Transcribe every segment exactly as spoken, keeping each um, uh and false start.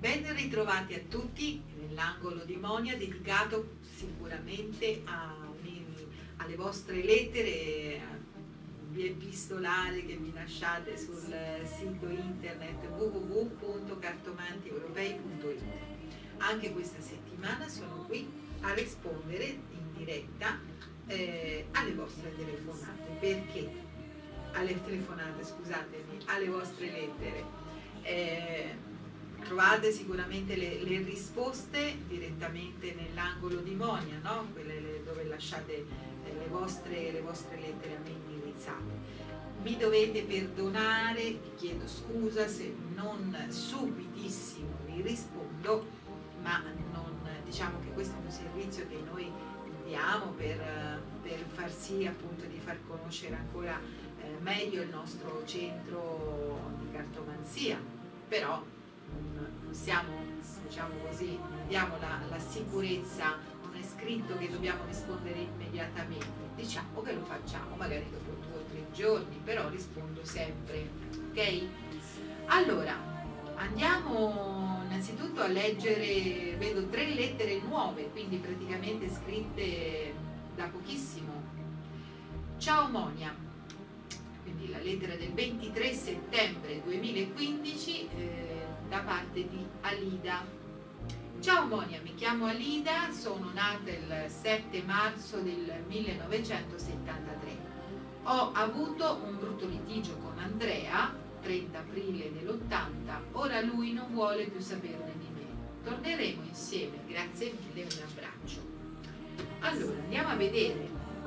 Ben ritrovati a tutti nell'angolo di Monia dedicato sicuramente a, alle vostre lettere via epistolare che vi lasciate sul sito internet w w w punto cartomanti europei punto it. Anche questa settimana sono qui a rispondere in diretta eh, alle vostre telefonate. Perché? Alle telefonate, scusatemi, alle vostre lettere. Eh, Trovate sicuramente le, le risposte direttamente nell'angolo di Monia, no? Quelle le, dove lasciate eh, le, vostre, le vostre lettere a me indirizzate. Mi dovete perdonare, vi chiedo scusa se non subitissimo vi rispondo, ma non, diciamo che questo è un servizio che noi diamo per, per far sì appunto di far conoscere ancora eh, meglio il nostro centro di cartomanzia, però non siamo, diciamo così, non diamo la, la sicurezza, non è scritto che dobbiamo rispondere immediatamente, diciamo che lo facciamo magari dopo due o tre giorni, però rispondo sempre, ok? Allora, andiamo innanzitutto a leggere, vedo tre lettere nuove, quindi praticamente scritte da pochissimo. Ciao Monia, quindi la lettera del ventitré settembre duemilaquindici, eh, da parte di Alida. Ciao Monia, mi chiamo Alida, sono nata il sette marzo del millenovecentosettantatré. Ho avuto un brutto litigio con Andrea, trenta aprile dell'ottanta, ora lui non vuole più saperne di me. Torneremo insieme, grazie mille, un abbraccio. Allora, andiamo a vedere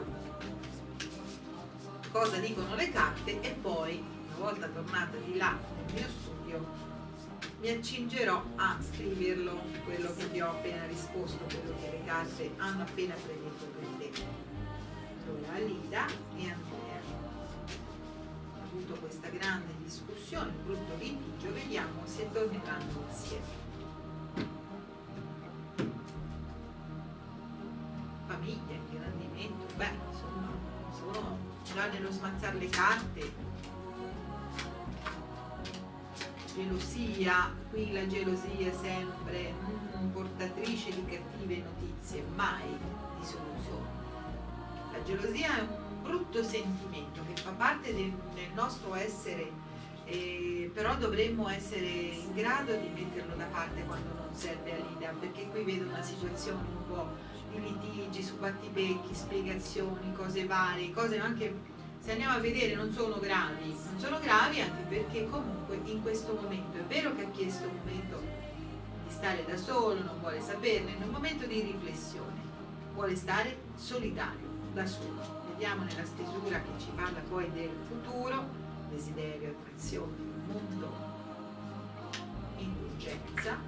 cosa dicono le carte e poi, una volta tornata di là nel mio studio, mi accingerò a scriverlo, quello che vi ho appena risposto, quello che le carte hanno appena predetto per te. Allora, Alida e Andrea hanno avuto questa grande discussione, un brutto litigio, vediamo se torneranno insieme. Famiglia, ingrandimento, beh, insomma, sono già nello smazzare le carte. Gelosia, qui la gelosia è sempre mm, portatrice di cattive notizie, mai di soluzioni. La gelosia è un brutto sentimento che fa parte del, del nostro essere, eh, però dovremmo essere in grado di metterlo da parte quando non serve a Lida, perché qui vedo una situazione un po' di litigi su battibecchi, spiegazioni, cose varie, cose anche, se andiamo a vedere, non sono gravi, non sono gravi anche perché comunque in questo momento, è vero che ha chiesto un momento di stare da solo, non vuole saperne, in un momento di riflessione, vuole stare solitario, da solo. Vediamo nella stesura che ci parla poi del futuro, desiderio, attrazione, mondo, indulgenza,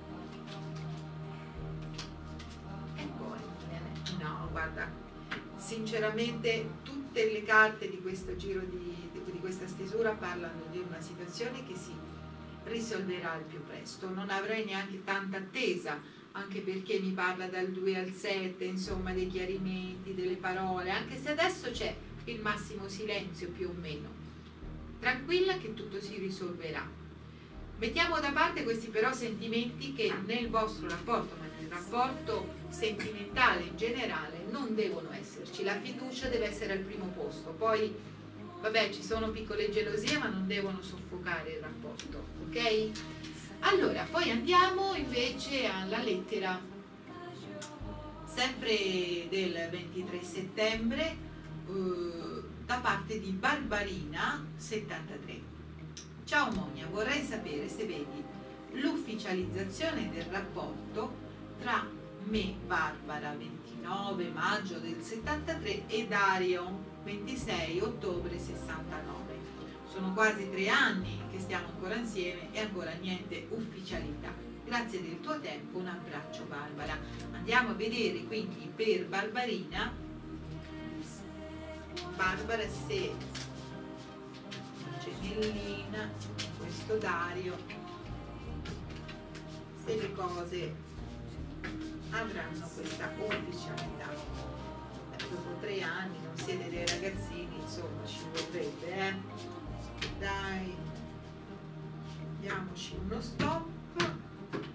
e poi, no, guarda, sinceramente tutte le carte di questo giro di, di questa stesura parlano di una situazione che si risolverà al più presto. Non avrei neanche tanta attesa, anche perché mi parla dal due al sette, insomma, dei chiarimenti, delle parole, anche se adesso c'è il massimo silenzio più o meno. Tranquilla che tutto si risolverà. Mettiamo da parte questi però sentimenti che nel vostro rapporto, ma nel rapporto sentimentale in generale, non devono esserci. La fiducia deve essere al primo posto. Poi, vabbè, ci sono piccole gelosie, ma non devono soffocare il rapporto, ok? Allora, poi andiamo invece alla lettera, sempre del ventitré settembre, eh, da parte di Barbarina settantatré. Ciao Monia, vorrei sapere se vedi l'ufficializzazione del rapporto tra me, Barbara, ventinove maggio del settantatré, e Dario, ventisei ottobre sessantanove. Sono quasi tre anni che stiamo ancora insieme e ancora niente ufficialità. Grazie del tuo tempo, un abbraccio Barbara. Andiamo a vedere quindi per Barbarina, Barbara se gemellina, questo Dario, se le cose avranno questa ufficialità. Eh, dopo tre anni non siete dei ragazzini, insomma ci vorrebbe, eh? Dai, diamoci uno stop.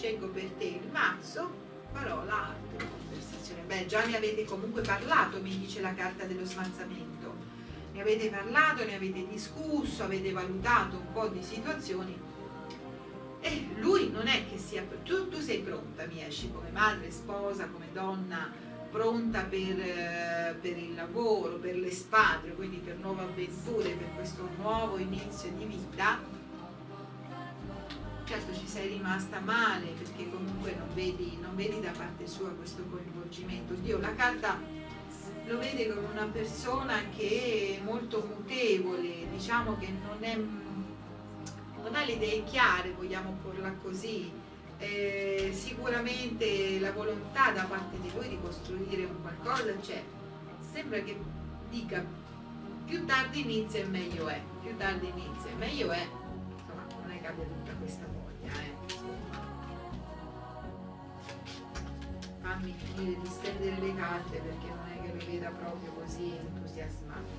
scelgo per te il mazzo, parola, arte, conversazione. Beh, già ne avete comunque parlato, mi dice la carta dello smazzamento. Ne avete parlato, ne avete discusso, avete valutato un po' di situazioni. E lui non è che sia... Tu, tu sei pronta, mi esci come madre, sposa, come donna, pronta per, eh, per il lavoro, per l'espatrio, quindi per nuove avventure, per questo nuovo inizio di vita. Certo ci sei rimasta male perché comunque non vedi, non vedi da parte sua questo coinvolgimento. Dio, la carta lo vede come una persona che è molto mutevole, diciamo che non, è, non ha le idee chiare, vogliamo porla così. Eh, sicuramente la volontà da parte di voi di costruire un qualcosa c'è. Sembra che dica più tardi inizia e meglio è, più tardi inizia e meglio è, insomma non è che abbia tutta questa voglia, eh. Fammi finire di stendere le carte perché non è che lo veda proprio così entusiasmato.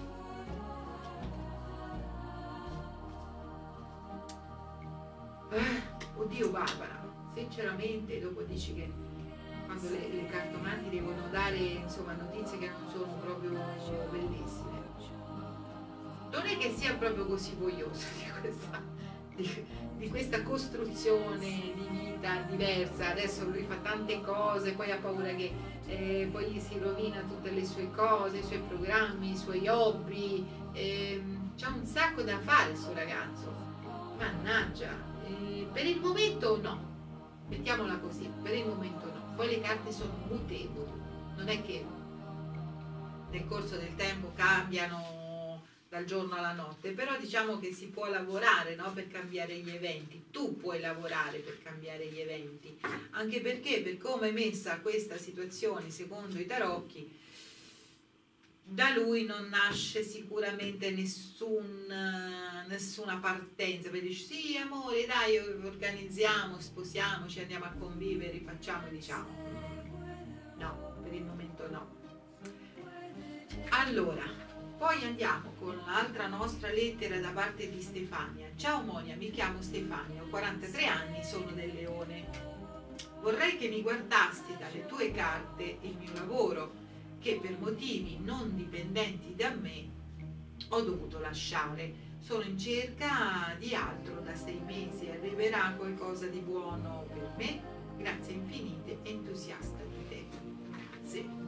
Eh, oddio Barbara, sinceramente dopo dici che quando le, le cartomanti devono dare insomma notizie che non sono proprio bellissime, non è che sia proprio così voglioso di questa, di, di questa costruzione di vita diversa. Adesso lui fa tante cose, poi ha paura che eh, poi gli si rovina tutte le sue cose, i suoi programmi, i suoi hobby, eh, c'ha un sacco da fare il suo ragazzo, mannaggia. Eh, per il momento no, mettiamola così, per il momento no. Poi le carte sono mutevoli, non è che nel corso del tempo cambiano dal giorno alla notte, però diciamo che si può lavorare, no, per cambiare gli eventi. Tu puoi lavorare per cambiare gli eventi, anche perché per come è messa questa situazione secondo i tarocchi, da lui non nasce sicuramente nessun, nessuna partenza per dire sì amore dai organizziamo, sposiamoci, andiamo a convivere, facciamo, diciamo no, per il momento no. Allora poi andiamo con l'altra nostra lettera da parte di Stefania. Ciao Monia, mi chiamo Stefania, ho quarantatré anni, sono del Leone. Vorrei che mi guardassi dalle tue carte il mio lavoro che per motivi non dipendenti da me ho dovuto lasciare. Sono in cerca di altro da sei mesi, arriverà qualcosa di buono per me? Grazie infinite, entusiasta di te. Grazie.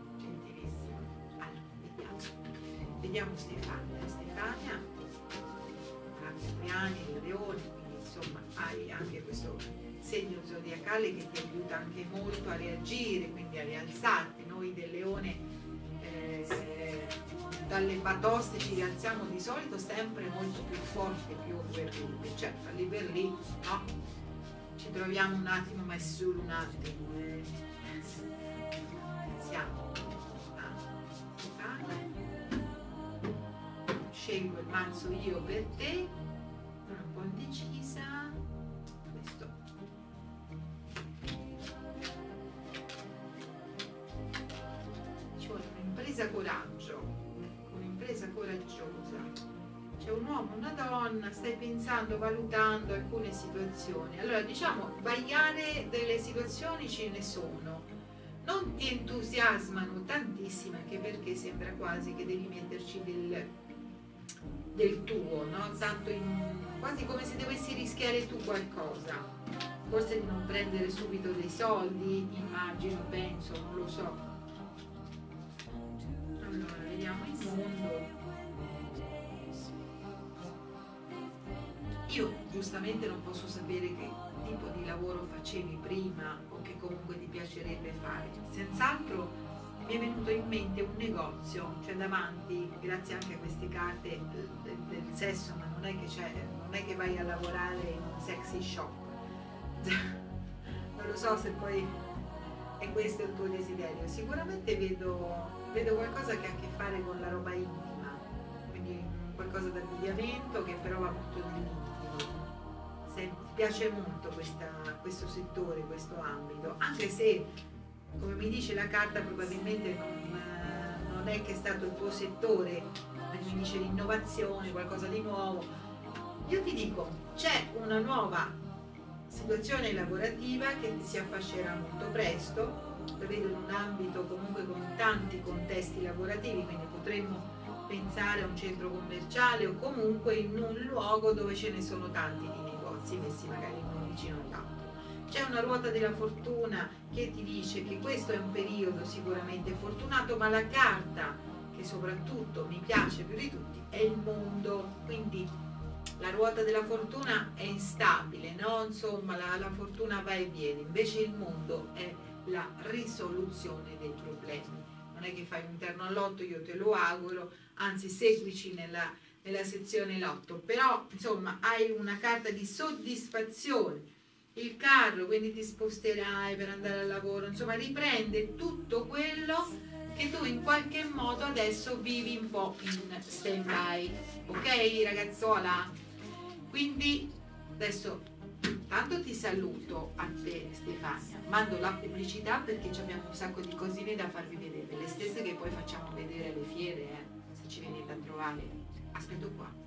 Vediamo Stefania. Stefania, Capriani, il Leone, quindi insomma hai anche questo segno zodiacale che ti aiuta anche molto a reagire, quindi a rialzarti. Noi del Leone eh, dalle batoste ci rialziamo di solito sempre molto più forti, più agguerriti, certo lì per lì no? Ci troviamo un attimo, ma è solo un attimo, eh. Siamo scelgo il mazzo io per te, sono un po' indecisa, questo ci vuole un'impresa coraggio, un'impresa coraggiosa, c'è un uomo, una donna, stai pensando, valutando alcune situazioni. Allora diciamo, vagliare delle situazioni ce ne sono, non ti entusiasmano tantissimo anche perché sembra quasi che devi metterci del del tuo, no? Tanto in, quasi come se dovessi rischiare tu qualcosa, forse di non prendere subito dei soldi, immagino, penso, non lo so. Allora, vediamo il mondo. Io giustamente non posso sapere che tipo di lavoro facevi prima o che comunque ti piacerebbe fare. Senz'altro mi è venuto in mente un negozio, cioè davanti, grazie anche a queste carte del, del sesso, ma non è che c'è, non è che vai a lavorare in un sexy shop. Non lo so se poi è questo il tuo desiderio. Sicuramente vedo, vedo qualcosa che ha a che fare con la roba intima, quindi qualcosa d'abbigliamento che però va molto nell'intimo. Se ti piace molto questa, questo settore, questo ambito, anche se come mi dice la carta probabilmente non, non è che è stato il tuo settore, mi dice l'innovazione, qualcosa di nuovo. Io ti dico, c'è una nuova situazione lavorativa che si affascerà molto presto, prevede un ambito comunque con tanti contesti lavorativi, quindi potremmo pensare a un centro commerciale o comunque in un luogo dove ce ne sono tanti di negozi messi magari uno vicino all'altro. C'è una ruota della fortuna che ti dice che questo è un periodo sicuramente fortunato, ma la carta che soprattutto mi piace più di tutti è il mondo, quindi la ruota della fortuna è instabile, no? Insomma la, la fortuna va e viene, invece il mondo è la risoluzione dei problemi. Non è che fai un terno all'otto, io te lo auguro, anzi seguici nella, nella sezione lotto, però insomma hai una carta di soddisfazione, il carro, quindi ti sposterai per andare al lavoro, insomma riprende tutto quello che tu in qualche modo adesso vivi un po' in stand by, ok ragazzola? Quindi adesso tanto ti saluto a te Stefania, mando la pubblicità perché abbiamo un sacco di cosine da farvi vedere, le stesse che poi facciamo vedere alle fiere, eh, se ci venite a trovare. Aspetto qua.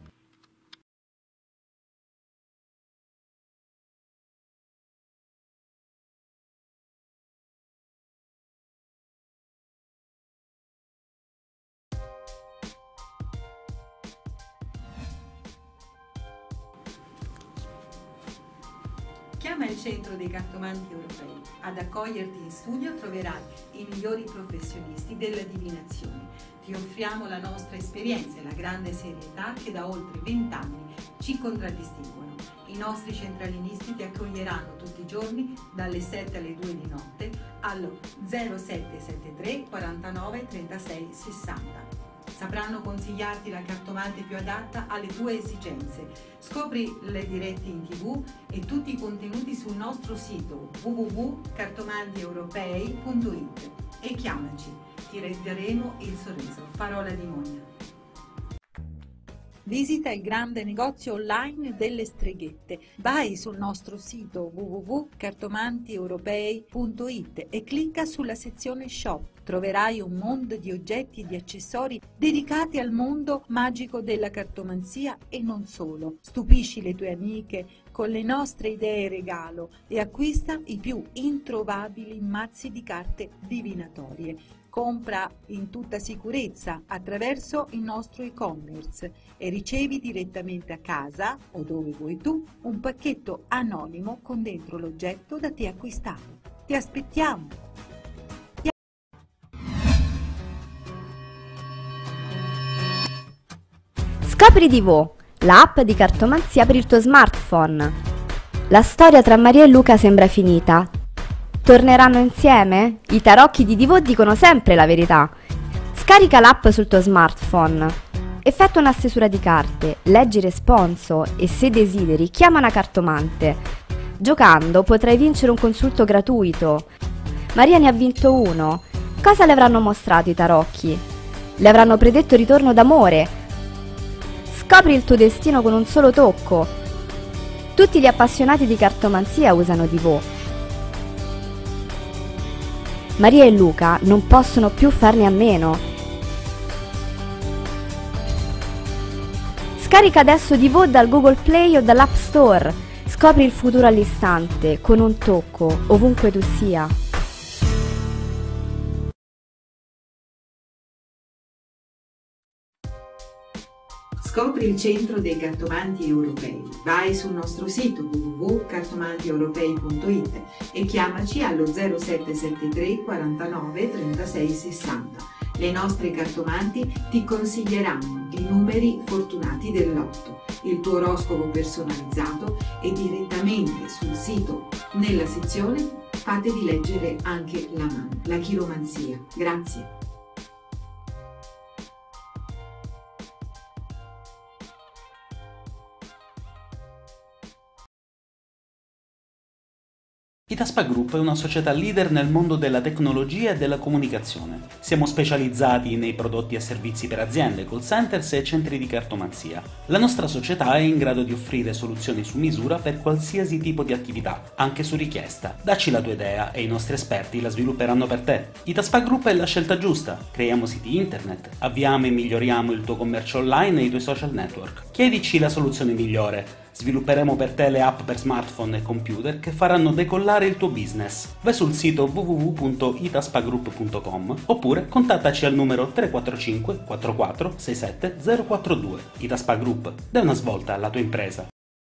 Chiama il Centro dei Cartomanti Europei. Ad accoglierti in studio troverai i migliori professionisti della divinazione. Ti offriamo la nostra esperienza e la grande serietà che da oltre vent'anni ci contraddistinguono. I nostri centralinisti ti accoglieranno tutti i giorni dalle sette alle due di notte allo zero sette sette tre quarantanove trentasei sessanta. Sapranno consigliarti la cartomante più adatta alle tue esigenze. Scopri le dirette in tv e tutti i contenuti sul nostro sito w w w punto cartomanti europei punto i t e chiamaci, ti reggeremo il sorriso. Parola di Monia. Visita il grande negozio online delle Streghette. Vai sul nostro sito w w w punto cartomanti europei punto i t e clicca sulla sezione shop. Troverai un mondo di oggetti e di accessori dedicati al mondo magico della cartomanzia e non solo. Stupisci le tue amiche con le nostre idee regalo e acquista i più introvabili mazzi di carte divinatorie. Compra in tutta sicurezza attraverso il nostro e-commerce e ricevi direttamente a casa o dove vuoi tu un pacchetto anonimo con dentro l'oggetto da te acquistato. Ti aspettiamo! Scopri Divò, l'app di cartomanzia per il tuo smartphone. La storia tra Maria e Luca sembra finita. Torneranno insieme? I tarocchi di Divò dicono sempre la verità. Scarica l'app sul tuo smartphone. Effettua una stesura di carte, leggi responso e se desideri chiama una cartomante. Giocando potrai vincere un consulto gratuito. Maria ne ha vinto uno. Cosa le avranno mostrato i tarocchi? Le avranno predetto il ritorno d'amore. Scopri il tuo destino con un solo tocco. Tutti gli appassionati di cartomanzia usano Divò. Maria e Luca non possono più farne a meno. Scarica adesso Divò dal Google Play o dall'App Store. Scopri il futuro all'istante, con un tocco, ovunque tu sia. Scopri il Centro dei Cartomanti Europei. Vai sul nostro sito w w w punto cartomanti europei punto i t e chiamaci allo zero sette sette tre quarantanove trentasei sessanta. Le nostre cartomanti ti consiglieranno i numeri fortunati del lotto, il tuo oroscopo personalizzato e direttamente sul sito, nella sezione, fatevi leggere anche la mano, la chiromanzia. Grazie. Itaspa Group è una società leader nel mondo della tecnologia e della comunicazione. Siamo specializzati nei prodotti e servizi per aziende, call centers e centri di cartomanzia. La nostra società è in grado di offrire soluzioni su misura per qualsiasi tipo di attività, anche su richiesta. Dacci la tua idea e i nostri esperti la svilupperanno per te. Itaspa Group è la scelta giusta. Creiamo siti internet, avviamo e miglioriamo il tuo commercio online e i tuoi social network. Chiedici la soluzione migliore. Svilupperemo per te le app per smartphone e computer che faranno decollare il tuo business. Vai sul sito w w w punto itaspagroup punto com oppure contattaci al numero tre quattro cinque quattro quattro sei sette zero quattro due. Itaspa Group, dai una svolta alla tua impresa.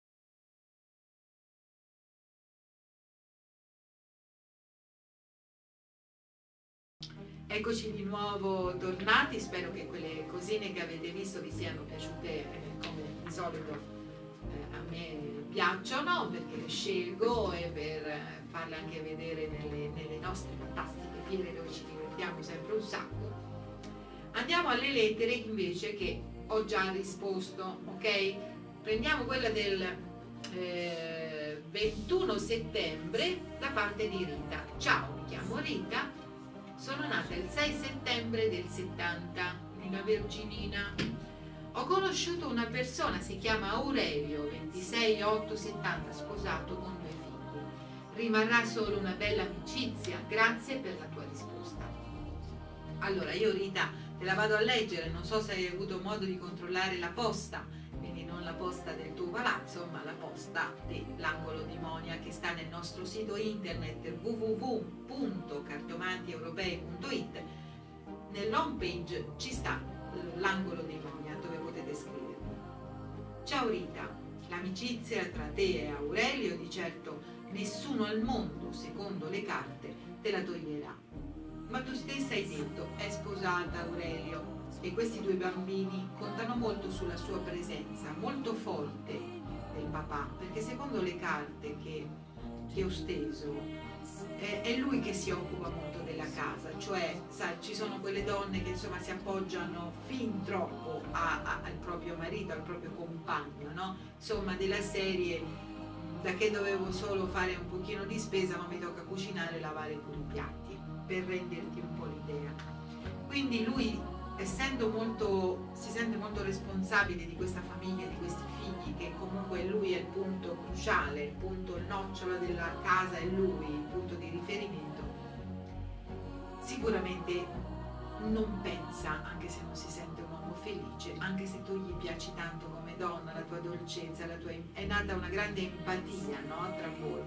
Eccoci di nuovo tornati, spero che quelle cosine che avete visto vi siano piaciute eh, come di solito eh, a me piacciono, perché le scelgo e per eh, farle anche vedere nelle, nelle nostre fantastiche fiere dove ci divertiamo sempre un sacco. Andiamo alle lettere invece che ho già risposto, ok? Prendiamo quella del eh, ventuno settembre da parte di Rita. Ciao, mi chiamo Rita. Sono nata il sei settembre del settanta, una verginina. Ho conosciuto una persona, si chiama Aurelio, ventisei otto settanta, sposato con due figli. Rimarrà solo una bella amicizia. Grazie per la tua risposta. Allora, io Rita te la vado a leggere, non so se hai avuto modo di controllare la posta, quindi non la posta del tuo palazzo, ma la posta dell'angolo di Monia che sta nel nostro sito internet w w w punto cartomanti europei punto i t. Nell'home page ci sta l'angolo di Monia dove potete scrivere. Ciao Rita, l'amicizia tra te e Aurelio di certo nessuno al mondo, secondo le carte, te la toglierà. Ma tu stessa hai detto, è sposata Aurelio, e questi due bambini contano molto sulla sua presenza, molto forte del papà, perché secondo le carte che, che ho steso è, è lui che si occupa molto della casa, cioè sai, ci sono quelle donne che insomma si appoggiano fin troppo a, a, al proprio marito, al proprio compagno, no? Insomma della serie, da che dovevo solo fare un pochino di spesa ma mi tocca cucinare e lavare pure i piatti, per renderti un po' l'idea. Quindi lui, essendo molto, si sente molto responsabile di questa famiglia, di questi figli, che comunque lui è il punto cruciale, il punto, il nocciolo della casa è lui, il punto di riferimento, sicuramente non pensa, anche se non si sente un uomo felice, anche se tu gli piaci tanto come donna, la tua dolcezza, la tua, è nata una grande empatia, no, tra voi,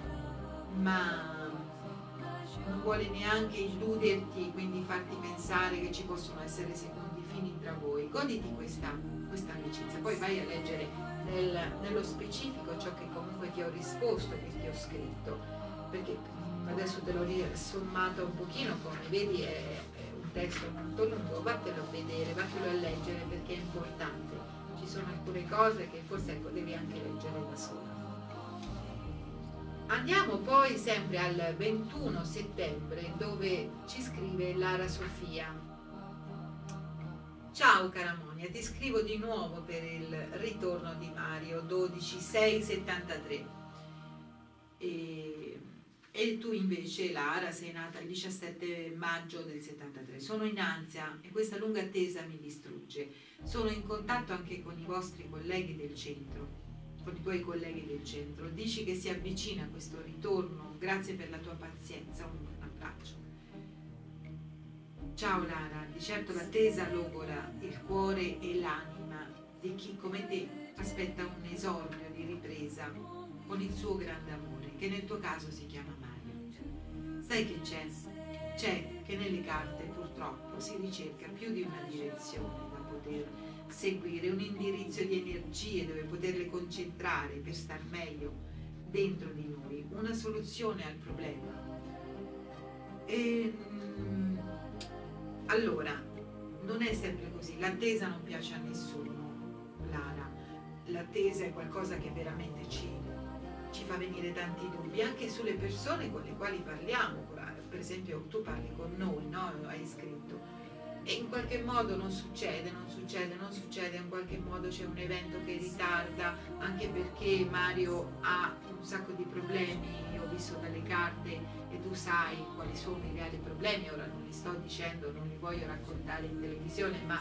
ma non vuole neanche illuderti, quindi farti pensare che ci possono essere secondi fini tra voi. Goditi questa, questa amicizia, poi vai a leggere nel, nello specifico ciò che comunque ti ho risposto, che ti ho scritto, perché adesso te l'ho riassommata un pochino, come vedi è, è un testo molto lungo, vattelo a vedere, vattelo a leggere perché è importante, ci sono alcune cose che forse ecco, devi anche leggere da sola. Andiamo poi sempre al ventuno settembre dove ci scrive Lara Sofia. Ciao cara Monia, ti scrivo di nuovo per il ritorno di Mario, dodici sei settantatré. E, e tu invece Lara sei nata il diciassette maggio del settantatré. Sono in ansia e questa lunga attesa mi distrugge. Sono in contatto anche con i vostri colleghi del centro. Con i tuoi colleghi del centro, dici che si avvicina questo ritorno, grazie per la tua pazienza, un abbraccio. Ciao Lara, di certo l'attesa logora il cuore e l'anima di chi come te aspetta un esordio di ripresa con il suo grande amore, che nel tuo caso si chiama Mario. Sai che c'è? C'è che nelle carte purtroppo si ricerca più di una direzione da poter seguire, un indirizzo di energie dove poterle concentrare per star meglio dentro di noi, una soluzione al problema. E, allora, non è sempre così, l'attesa non piace a nessuno, Lara, l'attesa è qualcosa che veramente ci, ci fa venire tanti dubbi, anche sulle persone con le quali parliamo, per esempio tu parli con noi, no? Hai scritto. E in qualche modo non succede, non succede, non succede, in qualche modo c'è un evento che ritarda, anche perché Mario ha un sacco di problemi, ho visto dalle carte e tu sai quali sono i reali problemi, ora non li sto dicendo, non li voglio raccontare in televisione, ma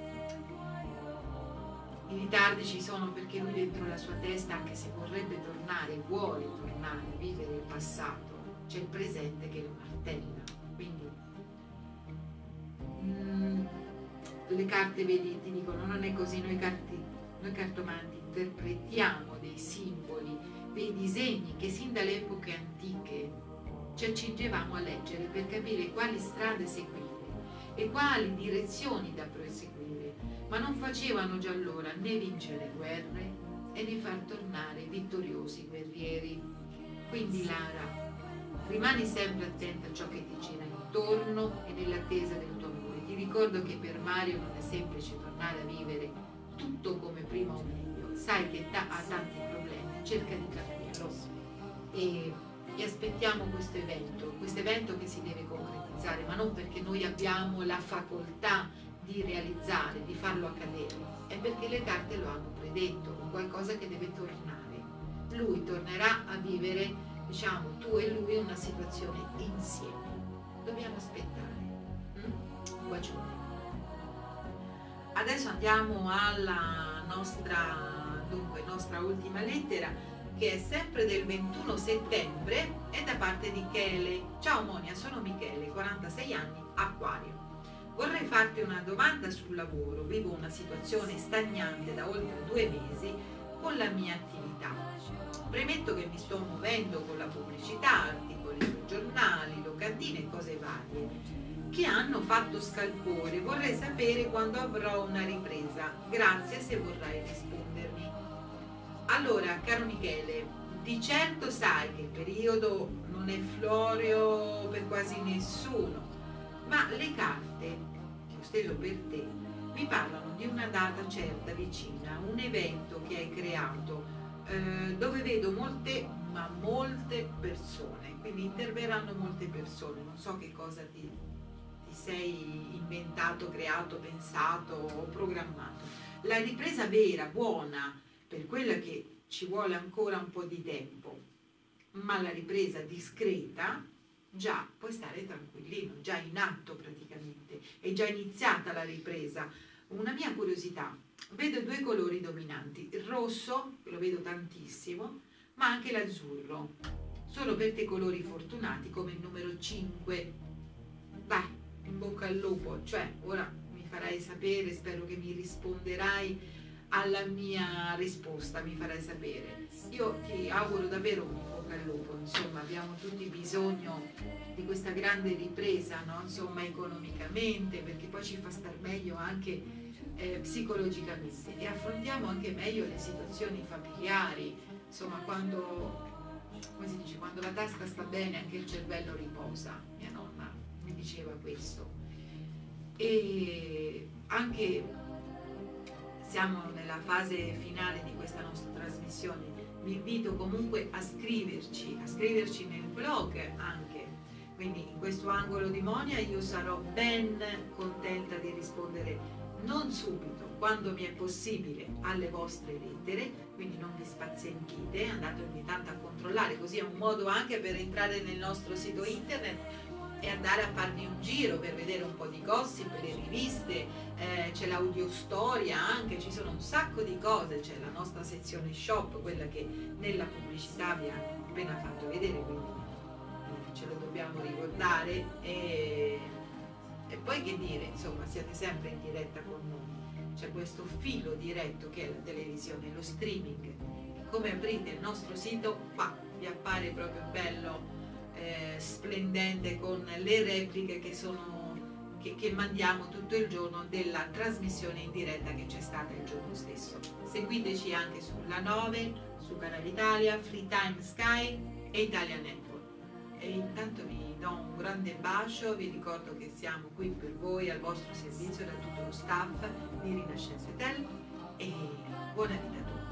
i ritardi ci sono perché lui dentro la sua testa, anche se vorrebbe tornare, vuole tornare a vivere il passato, c'è il presente che lo martella, quindi le carte, vedi, ti dicono non è così, noi, carti, noi cartomanti interpretiamo dei simboli, dei disegni che sin dalle epoche antiche ci accingevamo a leggere per capire quali strade seguire e quali direzioni da proseguire, ma non facevano già allora né vincere guerre e né far tornare vittoriosi guerrieri. Quindi Lara, rimani sempre attenta a ciò che ti gira intorno e nell'attesa del tuo amore. Ti ricordo che per Mario non è semplice tornare a vivere tutto come prima o meglio, sai che ta- ha tanti problemi, cerca di capirlo e, e aspettiamo questo evento, questo evento che si deve concretizzare, ma non perché noi abbiamo la facoltà di realizzare, di farlo accadere, è perché le carte lo hanno predetto, un qualcosa che deve tornare. Lui tornerà a vivere, diciamo, tu e lui una situazione insieme. Dobbiamo aspettare. Mm? Un bacione. Adesso andiamo alla nostra, dunque, nostra ultima lettera, che è sempre del ventuno settembre, è da parte di Chele. Ciao Monia, sono Michele, quarantasei anni, Acquario. Vorrei farti una domanda sul lavoro. Vivo una situazione stagnante da oltre due mesi con la mia attività. Premetto che mi sto muovendo con la pubblicità, articoli sui giornali, locandine e cose varie che hanno fatto scalpore. Vorrei sapere quando avrò una ripresa. Grazie se vorrai rispondermi. Allora, caro Michele, di certo sai che il periodo non è floreo per quasi nessuno, ma le carte che ho steso per te mi parlano di una data certa vicina, un evento che hai creato, eh, dove vedo molte, ma molte persone, quindi interverranno molte persone, non so che cosa ti, ti sei inventato, creato, pensato o programmato. La ripresa vera, buona, per quella che ci vuole ancora un po' di tempo, ma la ripresa discreta, già puoi stare tranquillino, già in atto praticamente, è già iniziata la ripresa. Una mia curiosità, vedo due colori dominanti, il rosso, che lo vedo tantissimo, ma anche l'azzurro. Sono per te colori fortunati come il numero cinque. Dai, in bocca al lupo, cioè ora mi farai sapere, spero che mi risponderai alla mia risposta, mi farai sapere. Io ti auguro davvero un bocca al lupo, insomma abbiamo tutti bisogno di questa grande ripresa, no? Insomma economicamente, perché poi ci fa star meglio anche eh, psicologicamente e affrontiamo anche meglio le situazioni familiari, insomma quando, come si dice, quando la tasca sta bene anche il cervello riposa, mia nonna mi diceva questo. E anche siamo nella fase finale di questa nostra trasmissione, vi invito comunque a scriverci, a scriverci nel blog anche, quindi in questo angolo di Monia io sarò ben contenta di rispondere non subito, quando mi è possibile, alle vostre lettere, quindi non vi spazientite, andate ogni tanto a controllare, così è un modo anche per entrare nel nostro sito internet e andare a farvi un giro per vedere un po' di gossip, le riviste, eh, c'è l'audiostoria anche, ci sono un sacco di cose, c'è la nostra sezione shop, quella che nella pubblicità vi hanno appena fatto vedere, quindi eh, ce lo dobbiamo ricordare e, e poi che dire, insomma siete sempre in diretta con noi, c'è questo filo diretto che è la televisione, lo streaming, come aprite il nostro sito, qua vi appare proprio bello, Eh, splendente con le repliche che sono che, che mandiamo tutto il giorno della trasmissione in diretta che c'è stata il giorno stesso. Seguiteci anche sulla nove, su Canale Italia, Free Time Sky e Italia Network. E intanto vi do un grande bacio, vi ricordo che siamo qui per voi al vostro servizio da tutto lo staff di Rinascenza Hotel e buona vita a tutti.